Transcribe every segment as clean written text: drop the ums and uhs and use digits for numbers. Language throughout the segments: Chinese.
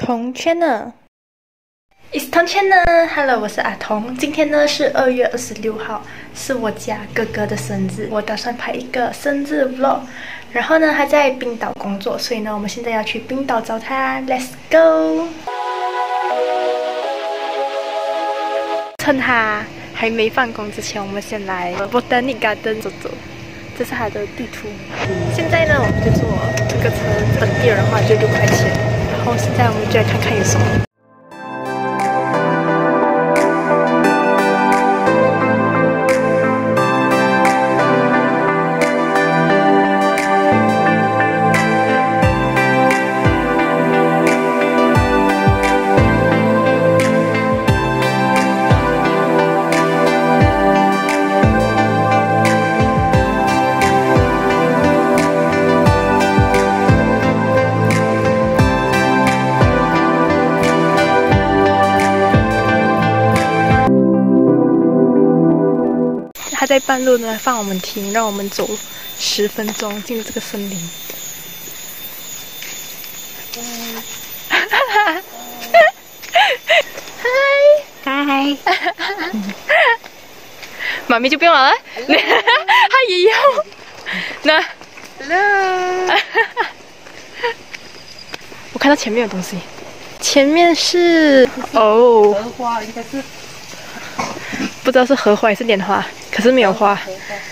童 Channel，It's Tom Channel。Hello， 我是阿童。今天呢是2月26号，是我家哥哥的生日。我打算拍一个生日 vlog。然后呢，他在冰岛工作，所以呢，我们现在要去冰岛找他。Let's go！ 趁他还没放工之前，我们先来 Botanic Garden 走走。这是他的地图。现在呢，我们就坐这个车，本地人的话就6块钱。然后现在我们就来看看有什么。他在半路呢放我们停，让我们走10分钟进入这个森林。嗨，妈咪就不用了，他也要。那 ，Hello， 我看到前面有东西，前面是荷花，应该是。 不知道是荷花还是莲花，可是没有花。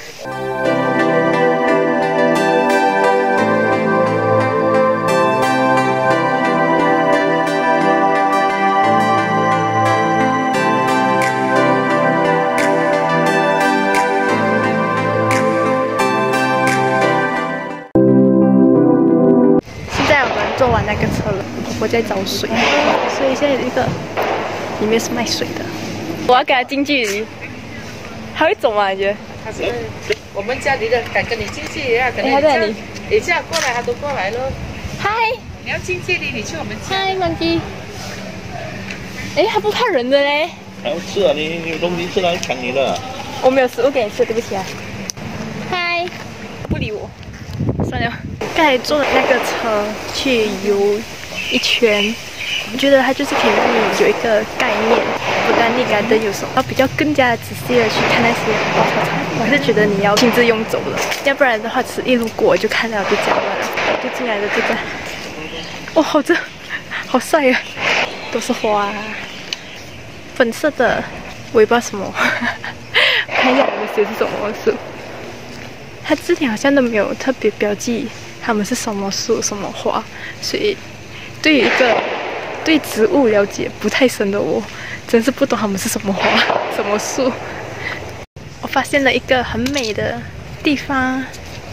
现在我们坐完那个车了，婆婆在找水，所以现在有一个里面是卖水的。我要给他近距离，他会走吗？你觉得？ 他是我们家里的，敢跟你近距离啊？可能你这样过来，他都过来了。 嗨， 你要近距离，你去我们家。 嗨，Monkey。哎，他不怕人的嘞。 还要吃啊？你有东西吃来抢你的。 我没有食物给你吃，对不起啊。嗨，不理我，算了。刚才坐那个车去游一圈。我觉得它就是可以让你有一个概念，Botanic Garden有什么，然后比较更加仔细的去看那些花草草。我还是觉得你要亲自用走了，要不然的话，只一路过就看到就讲完了。就进来的这个，哇，好帅啊！都是花，粉色的，我也不知道什么。看一下我们写是什么树，它之前好像都没有特别标记它们是什么树、什么花，所以对于一个对植物了解不太深的我，真是不懂它们是什么花、什么树。我发现了一个很美的地方，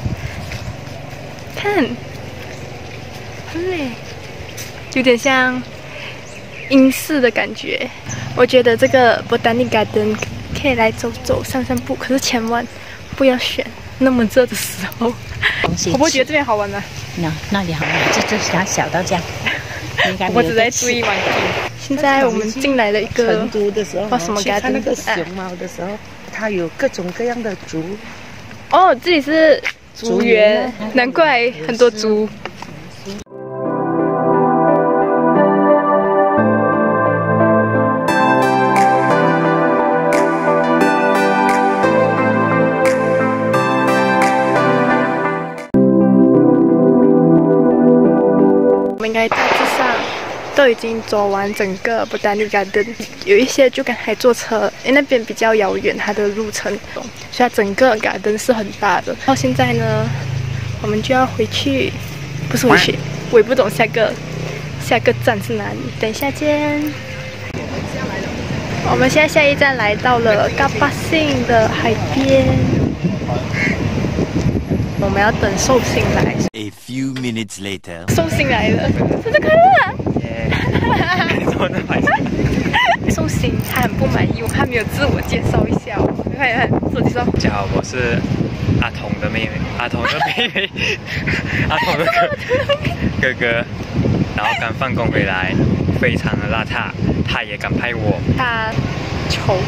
看，很美，有点像英式的感觉。我觉得这个 Botanic Garden 可以来走走、散散步，可是千万不要选那么热的时候。我不觉得这边好玩吗？ 那里好玩，这小到这样。 我只在注意玩具。现在我们进来了一个成都的时候， 什么？ 看那个熊猫的时候，它有各种各样的竹。 哦，这里是竹园，难怪很多竹。我们应该大致上都已经走完整个 Botanic Garden， 有一些就刚才坐车，因为那边比较遥远，它的路程，所以它整个 garden 是很大的。然后现在呢，我们就要回去，不是回去，我也不懂下个站是哪里。等一下见。我们现在下一站来到了 Kapuasing 的海边。我们要等寿星来。 A few minutes later， 寿星来了，生日快乐！寿星他很不满意，我还没有自我介绍一下哦。快，自我介绍。 大家好，我是阿童的妹妹，阿童的妹妹，阿童的哥哥。然后刚放工回来，非常的邋遢，他也敢拍我。 他丑。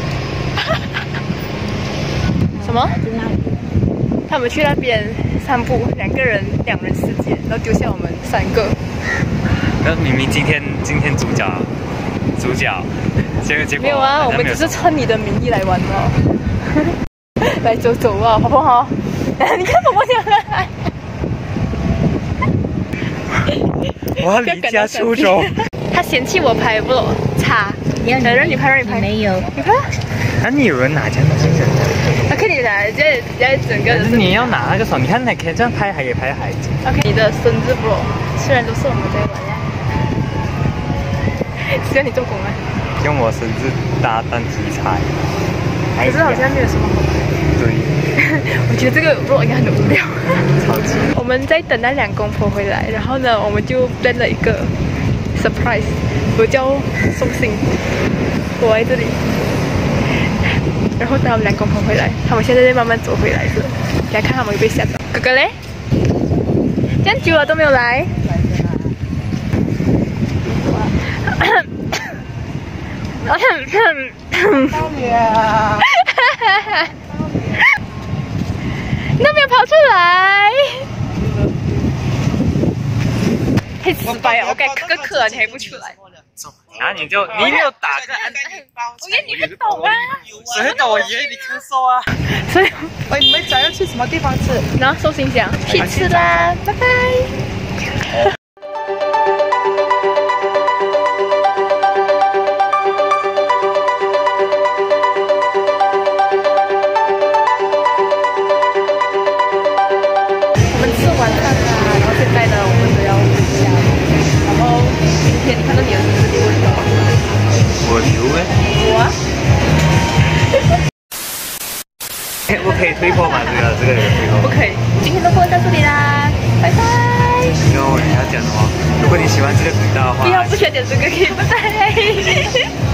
什么？他们去那边散步，2人世界，然后丢下我们3个。 那明明今天今天主角，结果没有啊，我们只是趁你的名义来玩的。来走走啊，婆婆好。你看婆婆这样。 我要离家出走。 他嫌弃我拍不差，让你拍， 没有。 你拍。 那你有人拿这样的精神？ 那肯定的，这整个人。 你要拿那个手，你看，可以这样拍，还可以拍孩子。 OK， 你的生日 bro， 虽然都是我们在玩呀，只要你做工啊。 用我生日搭档题材。 可是好像没有什么好玩。 对。 我觉得这个 bro 应该很无聊。 超级。 我们在等那2公婆回来，然后呢，我们就 plan 了一个 surprise， 我叫送信，我在这里。然后等我们2公婆回来，他们现在在慢慢走回来着，来看他们有被吓到。哥哥嘞？这样久了都没有来。你都没有跑出来。太失败了！我该哥哥，你还不出来？ 然后你没有打个按， 我以为你会懂啊， 谁会懂？我以为你咳嗽啊。 所以， 喂，你们想要去什么地方吃？ 然后收信箱，去吃啦，拜拜。我们吃完饭啦，然后现在呢，我们都要回家了。然后今天你看到你的生日礼物了吗？ 我留哎。 我啊。 不可以推破吗？这个有推破。 不可以。今天的播到这里啦，拜拜。 因为我要讲的话，如果你喜欢这个频道的话， 不需要点这个，可以拜拜。